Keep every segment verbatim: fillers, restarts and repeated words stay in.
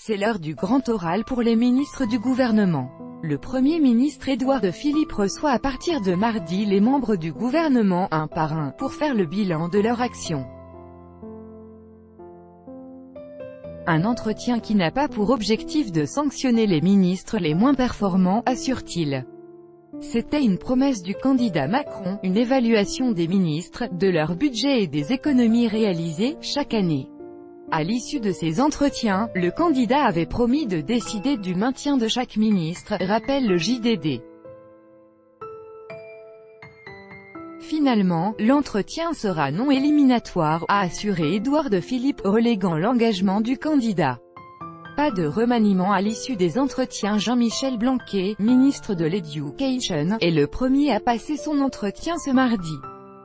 C'est l'heure du grand oral pour les ministres du gouvernement. Le Premier ministre Édouard Philippe reçoit à partir de mardi les membres du gouvernement un par un, pour faire le bilan de leur action. Un entretien qui n'a pas pour objectif de sanctionner les ministres les moins performants, assure-t-il. C'était une promesse du candidat Macron, une évaluation des ministres, de leur budget et des économies réalisées, chaque année. À l'issue de ces entretiens, le candidat avait promis de décider du maintien de chaque ministre, rappelle le J D D. Finalement, l'entretien sera non éliminatoire, a assuré Édouard Philippe, reléguant l'engagement du candidat. Pas de remaniement à l'issue des entretiens. Jean-Michel Blanquer, ministre de l'Education, est le premier à passer son entretien ce mardi.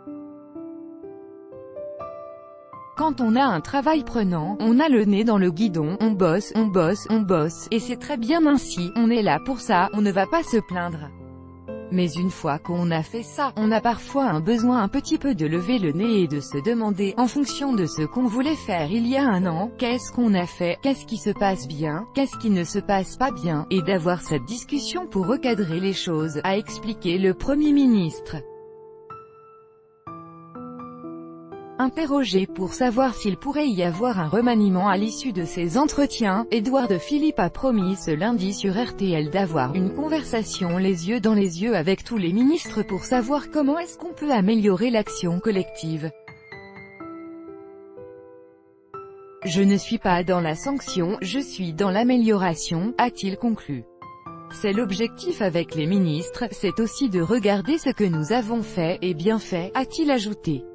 Quand on a un travail prenant, on a le nez dans le guidon, on bosse, on bosse, on bosse, et c'est très bien ainsi, on est là pour ça, on ne va pas se plaindre. Mais une fois qu'on a fait ça, on a parfois un besoin un petit peu de lever le nez et de se demander, en fonction de ce qu'on voulait faire il y a un an, qu'est-ce qu'on a fait, qu'est-ce qui se passe bien, qu'est-ce qui ne se passe pas bien, et d'avoir cette discussion pour recadrer les choses, a expliqué le Premier ministre. Interrogé pour savoir s'il pourrait y avoir un remaniement à l'issue de ces entretiens, Édouard Philippe a promis ce lundi sur R T L d'avoir une conversation les yeux dans les yeux avec tous les ministres pour savoir comment est-ce qu'on peut améliorer l'action collective. Je ne suis pas dans la sanction, je suis dans l'amélioration, a-t-il conclu. C'est l'objectif avec les ministres, c'est aussi de regarder ce que nous avons fait, et bien fait, a-t-il ajouté.